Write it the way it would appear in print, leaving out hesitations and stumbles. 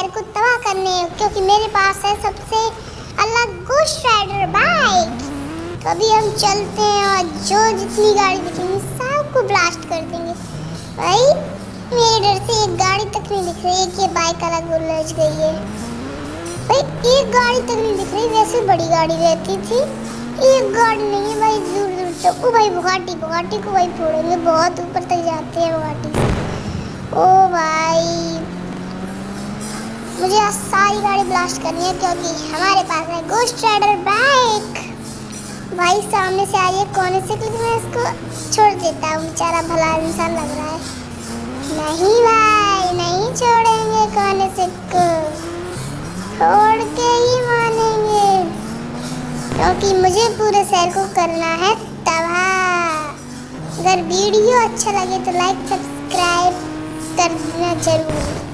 शहर को तबाह करने, क्योंकि मेरे पास है सबसे अलग गोश्त राइडर बाइक। तो अभी हम चलते हैं और जो जितनी गाड़ी दिखेंगी सबको ब्लास्ट कर देंगे। भाई मेरे डर से एक गाड़ी तक नहीं दिख रही है कि बाइक अलग उलझ गई है। भाई एक गाड़ी तक नहीं दिख रही, वैसे बड़ी गाड़ी रहती थी, एक गाड़ी नहीं है भाई, दूर दूर तक। ओ भाई बुगाटी को भाई फोड़ेंगे, बहुत ऊपर तक जाते हैं बुगाटी से। ओ भाई मुझे आज सारी गाड़ी ब्लास्ट करनी है, क्योंकि हमारे पास है गोश्त राइडर बाइक। भाई सामने से आई है कोने से, लेकिन मैं इसको छोड़ देता हूँ, बेचारा भला इंसान लग रहा है। नहीं भाई नहीं छोड़ेंगे कोने से को, छोड़ के ही मानेंगे, क्योंकि मुझे पूरे शहर को करना है तबाह। अगर वीडियो अच्छा लगे तो लाइक सब्सक्राइब कर देना जरूर।